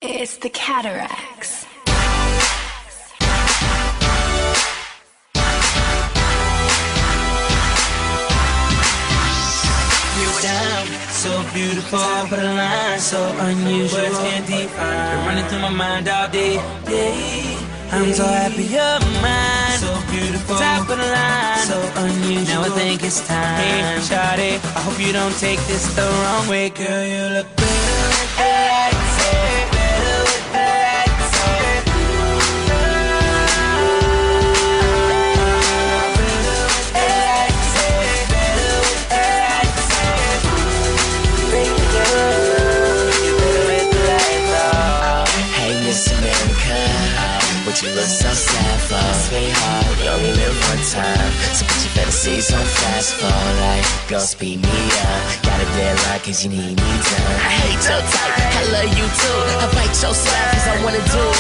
It's the cataracts. Down, so beautiful, top of the line, so unusual. Words can't define. Been running through my mind all day. I'm so happy you're mine. So beautiful, top of the line, so unusual. Now I think it's time. Hey, shawty, I hope you don't take this the wrong way, girl. You look better with the lights, better with the lights, but you look so sad for, sweetheart, you only live one time. So put your fantasies on fast forward, like, go speed me up. Got a deadline cause you need me done. I hate your type, I love you too. I bite your side cause I wanna do